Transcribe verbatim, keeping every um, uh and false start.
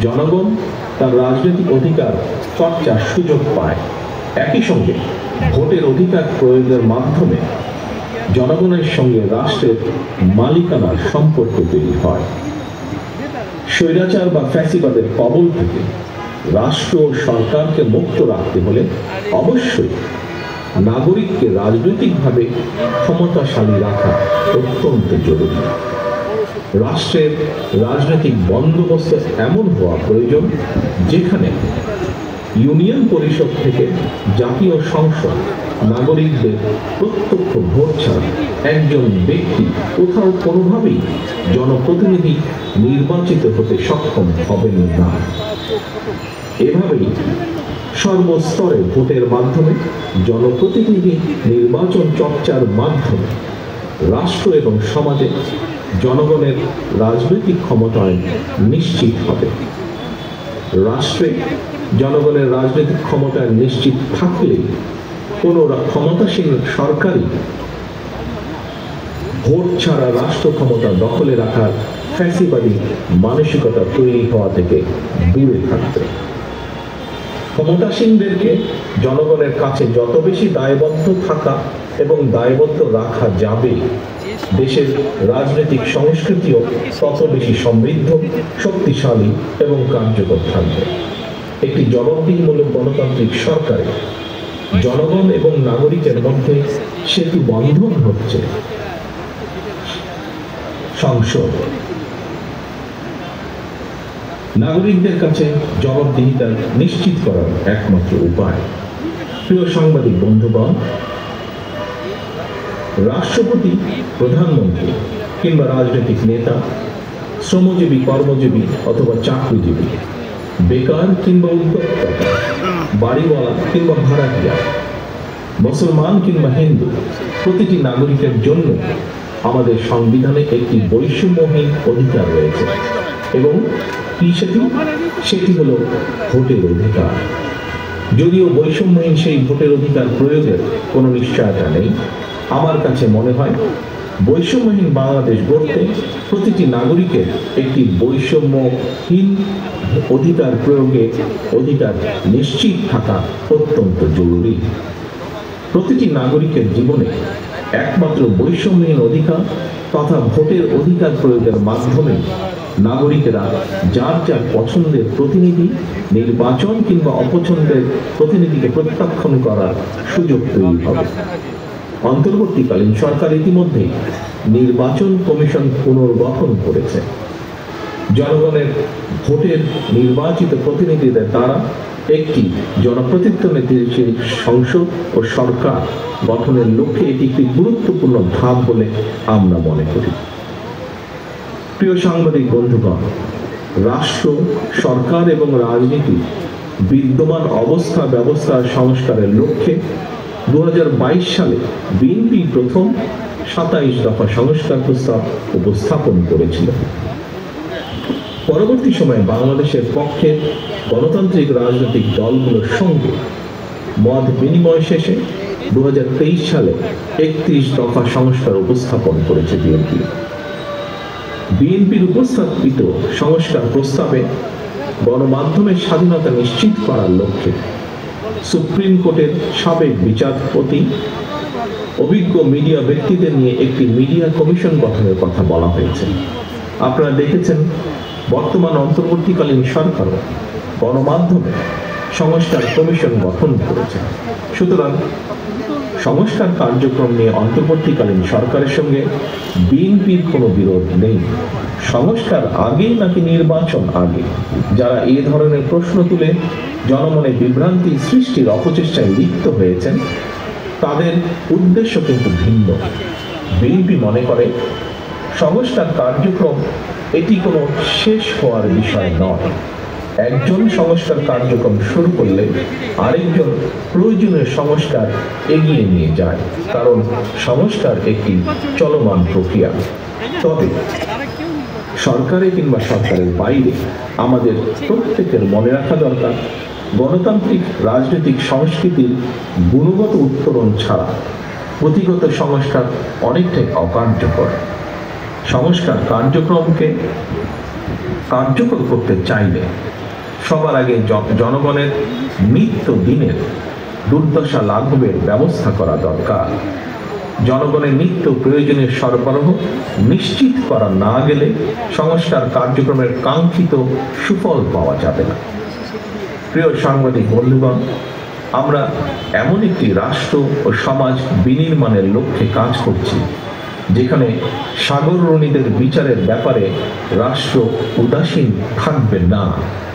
জনগণ তার রাজনৈতিক অধিকার চর্চার সুযোগ পায়। একই সঙ্গে ভোটের অধিকার প্রয়োগের মাধ্যমে জনগণের সঙ্গে রাষ্ট্রের মালিকানার সম্পর্ক তৈরি হয়। স্বৈরাচার বা ফ্যাসিবাদের কবল থেকে রাষ্ট্র ও সরকারকে মুক্ত রাখতে হলে অবশ্যই নাগরিককে রাজনৈতিকভাবে ক্ষমতাশালী রাখা অত্যন্ত জরুরি। রাষ্ট্রের রাজনৈতিক বন্দোবস্ত এমন হওয়া প্রয়োজন যেখানে ইউনিয়ন পরিষদ থেকে জাতীয় সংসদ নাগরিকদের প্রত্যক্ষ ভোট ছাড়া একজন ব্যক্তি কোথাও কোনোভাবেই জনপ্রতিনিধি নির্বাচিত হতে সক্ষম হবেন না। এভাবেই সর্বস্তরে ভোটের মাধ্যমে জনপ্রতিনিধি নির্বাচন চর্চার মাধ্যমে রাষ্ট্র এবং সমাজে জনগণের রাজনৈতিক ক্ষমতায়ন নিশ্চিত হবে। রাষ্ট্রে জনগণের রাজনৈতিক ক্ষমতায়ন নিশ্চিত থাকলে কোনো ক্ষমতাসীন সরকারই ভোট ছাড়া রাষ্ট্র ক্ষমতা দখলে রাখার ফ্যাসিবাদী মানসিকতা তৈরি হওয়া থেকে দূরে থাকবে। ক্ষমতাসীনদেরকে জনগণের কাছে যত বেশি দায়বদ্ধ থাকা এবং দায়বদ্ধ রাখা যাবে, দেশের রাজনৈতিক সংস্কৃতিও তত বেশি সমৃদ্ধ, শক্তিশালী এবং কার্যকর থাকবে। একটি জবাবদিহিমূলক গণতান্ত্রিক সরকারে জনগণ এবং নাগরিকের মধ্যে সেতু বন্ধন হচ্ছে সংসদ। নাগরিকদের কাছে জবাবদিহিতা নিশ্চিত করার একমাত্র উপায়। প্রিয় সাংবাদিক বন্ধুগণ, রাষ্ট্রপতি, প্রধানমন্ত্রী কিংবা রাজনৈতিক নেতা, শ্রমজীবী, কর্মজীবী অথবা চাকরিজীবী, বেকার কিংবা উদ্যোক্তা, বাড়িওয়ালা কিংবা ভাড়াটিয়া, মুসলমান কিংবা হিন্দু, প্রতিটি নাগরিকের জন্য আমাদের সংবিধানে একটি বৈষম্যহীন অধিকার রয়েছে। এবং কি সেটি? সেটি হলো ভোটের অধিকার। যদিও বৈষম্যহীন সেই ভোটের অধিকার প্রয়োগের কোনো নিশ্চয়তা নেই, আমার কাছে মনে হয় বৈষম্যহীন বাংলাদেশ গড়তে প্রতিটি নাগরিকের একটি বৈষম্যহীন অধিকার প্রয়োগে অধিকার নিশ্চিত থাকা অত্যন্ত জরুরি। প্রতিটি নাগরিকের জীবনে একমাত্র বৈষম্যহীন অধিকার তথা ভোটের অধিকার প্রয়োগের মাধ্যমে নাগরিকেরা যার যার পছন্দের প্রতিনিধি নির্বাচন কিংবা অপছন্দের প্রতিনিধিকে প্রত্যাখ্যান করার সুযোগ তৈরি হবে। অন্তর্বর্তীকালীন সরকার ইতিমধ্যে নির্বাচন কমিশন পুনর্গঠন করেছে। জনগণের ভোটের নির্বাচিত প্রতিনিধিদের দ্বারা একটি জনপ্রতিনিধিশীল সংসদ ও সরকার গঠনের লক্ষ্যে এটি একটি গুরুত্বপূর্ণ ধাপ বলে আমরা মনে করি। প্রিয় সাংবাদিক বন্ধুগণ, রাষ্ট্র, সরকার এবং রাজনীতি বিদ্যমান অবস্থা ব্যবস্থা সংস্কারের লক্ষ্যে দু হাজার বাইশ সালে বিএনপি প্রথম সাতাইশ দফা সংস্কার প্রস্তাব উপস্থাপন করেছিল। পরবর্তী সময়ে বাংলাদেশের পক্ষে গণতান্ত্রিক রাজনৈতিক দলগুলোর সঙ্গে মত বিনিময় শেষে দু হাজার তেইশ সালে একত্রিশ দফা সংস্কার উপস্থাপন করেছে বিএনপি। বিএনপির উপস্থাপিত সংস্কার প্রস্তাবে গণমাধ্যমের স্বাধীনতা নিশ্চিত করার লক্ষ্যে সুপ্রিম কোর্টের সাবেক বিচারপতি, অভিজ্ঞ মিডিয়া ব্যক্তিদের নিয়ে একটি মিডিয়া কমিশন গঠনের কথা বলা হয়েছে। আপনারা দেখেছেন বর্তমান অন্তর্বর্তীকালীন সরকারও গণমাধ্যমে সংস্কার কমিশন গঠন করেছে। সুতরাং সংস্কার কার্যক্রম নিয়ে অন্তর্বর্তীকালীন সরকারের সঙ্গে বিএনপির কোনো বিরোধ নেই। সংস্কার আগেই নাকি নির্বাচন আগে, যারা এই ধরনের প্রশ্ন তুলে জনমনে বিভ্রান্তি সৃষ্টির অপচেষ্টায় লিপ্ত হয়েছেন, তাদের উদ্দেশ্য কিন্তু ভিন্ন। বিএনপি মনে করে সংস্কার কার্যক্রম এটি কোনো শেষ হওয়ার বিষয় নয়। একজন সংস্কার কার্যক্রম শুরু করলে আরেকজন প্রয়োজনীয় সংস্কার এগিয়ে নিয়ে যায়, কারণ সংস্কার একটি চলমান প্রক্রিয়া। তবে সরকারে কিংবা সরকারের বাইরে আমাদের প্রত্যেকের মনে রাখা দরকার, গণতান্ত্রিক রাজনৈতিক সংস্কৃতির গুণগত উত্তরণ ছাড়া পুঁথিগত সংস্কার অনেকটাই অকার্যকর। সংস্কার কার্যক্রমকে কার্যকর করতে চাইলে সবার আগে জনগণের নিত্য দিনের দুর্দশা লাঘবের ব্যবস্থা করা দরকার। জনগণের নিত্য প্রয়োজনীয় সরবরাহ নিশ্চিত করা না গেলে সংস্কার কার্যক্রমের কাঙ্ক্ষিত সুফল পাওয়া যাবে না। প্রিয় সাংবাদিক বন্ধুগণ, আমরা এমন একটি রাষ্ট্র ও সমাজ বিনির্মাণের লক্ষ্যে কাজ করছি যেখানে সাগররণীদের বিচারের ব্যাপারে রাষ্ট্র উদাসীন থাকবে না।